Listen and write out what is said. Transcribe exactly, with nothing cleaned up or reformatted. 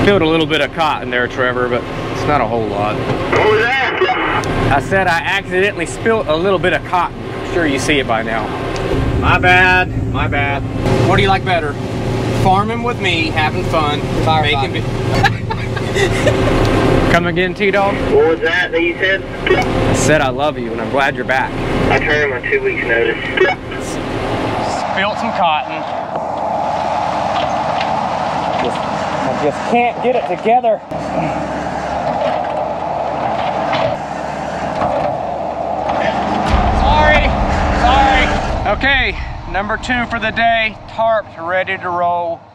Spilled a little bit of cotton there, Trevor, but it's not a whole lot. What was that? I said I accidentally spilled a little bit of cotton. I'm sure you see it by now. My bad, my bad. What do you like better? Farming with me, having fun, making Come again, T-Dog? What was that that you said? I said I love you, and I'm glad you're back. I turned my two weeks notice. Spilled some cotton. Just, I just can't get it together. Sorry, sorry. Okay, number two for the day, tarped, ready to roll.